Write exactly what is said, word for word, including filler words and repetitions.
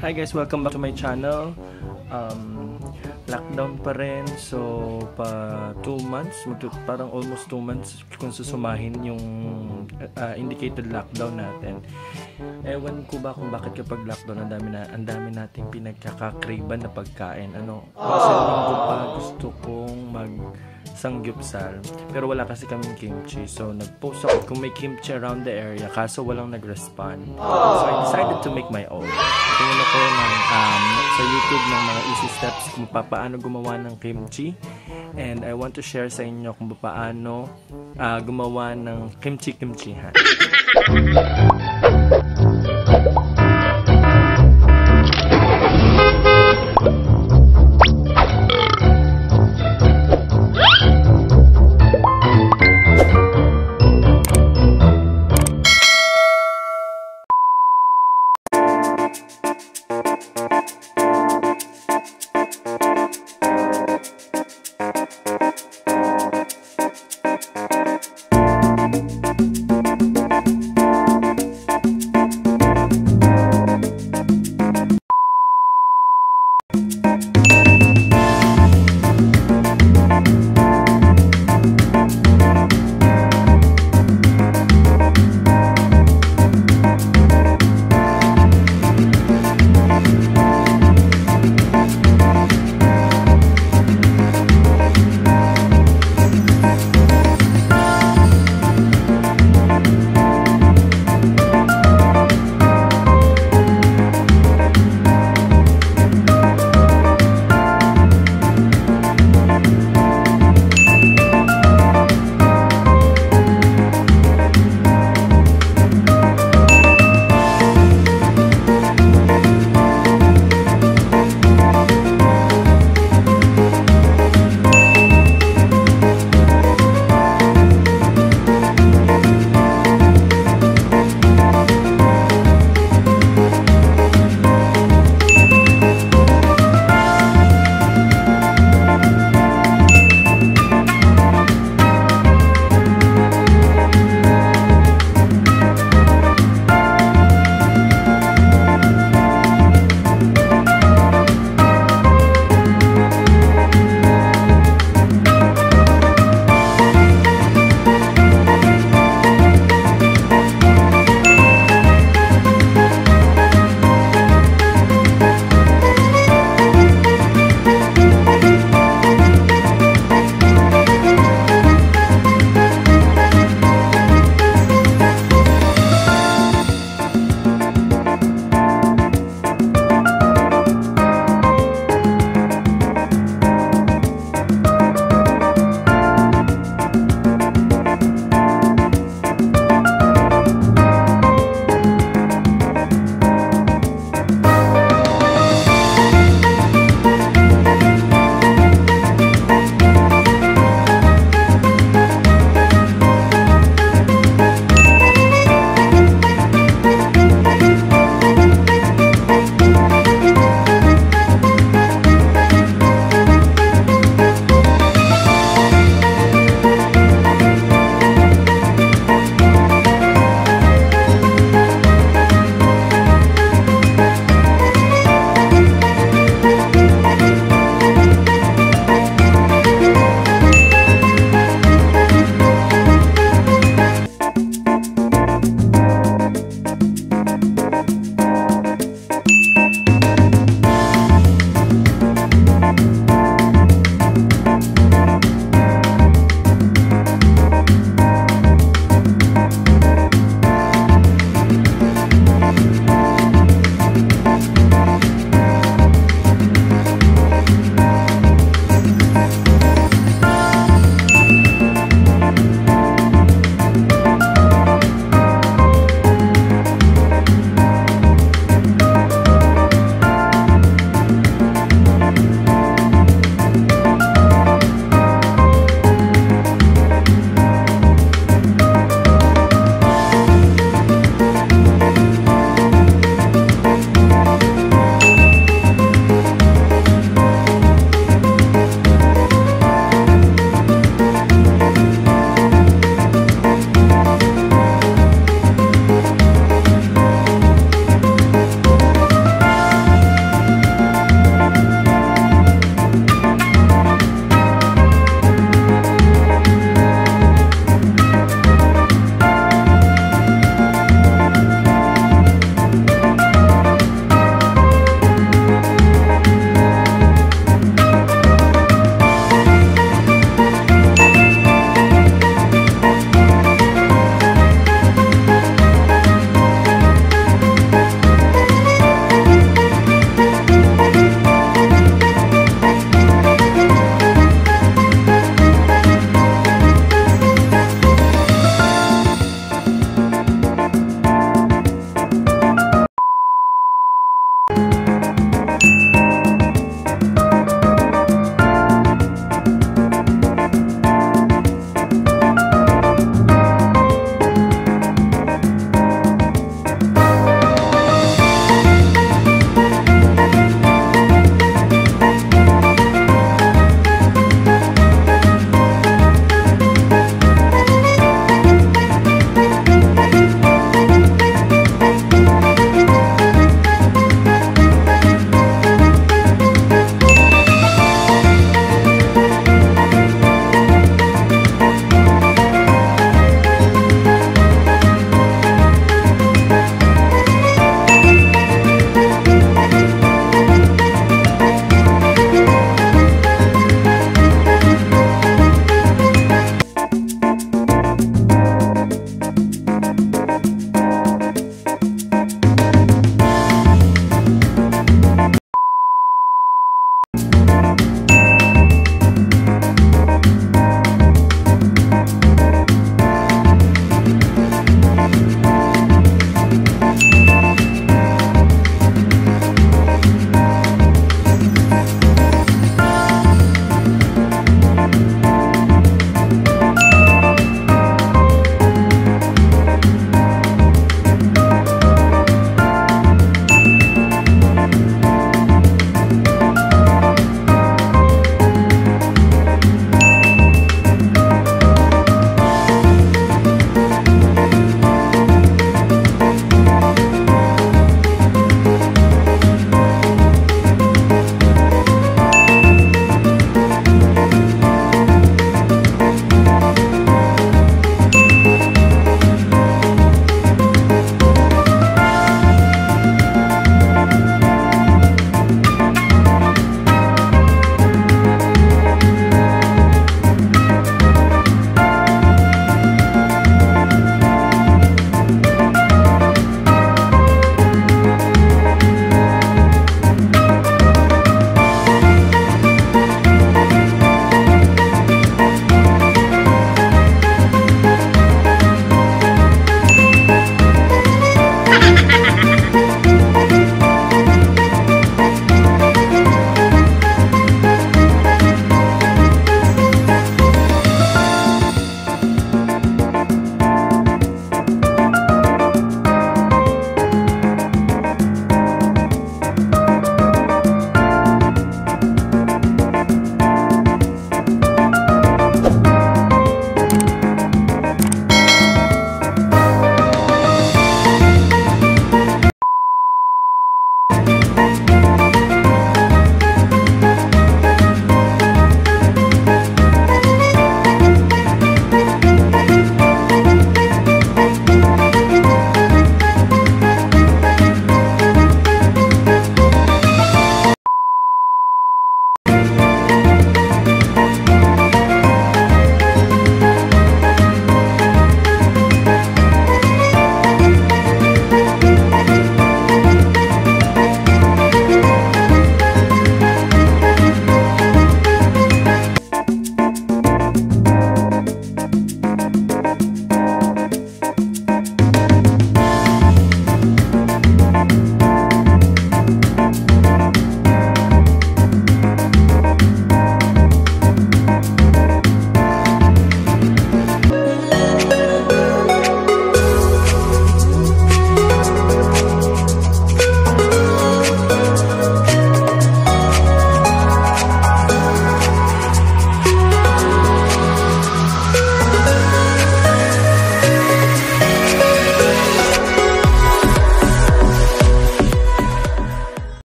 Hi guys, welcome back to my channel. Um, lockdown pa rin, so pa two months, parang almost two months kung susumahin yung uh, indicated lockdown natin. Ewan ko ba kung bakit kapag lockdown ang dami na ang dami nating pinagkakakriban na pagkain. Ano? Kasi linggo pa gusto kong mag sangyupsal, pero wala kasi kaming kimchi, so nag-post ako kung may kimchi around the area, kaso walang nag-respond. So I decided to make my own. Tingnan ako ng, um, sa YouTube ng mga easy steps kung paano gumawa ng kimchi, and I want to share sa inyo kung paano uh, gumawa ng kimchi-kimchihan.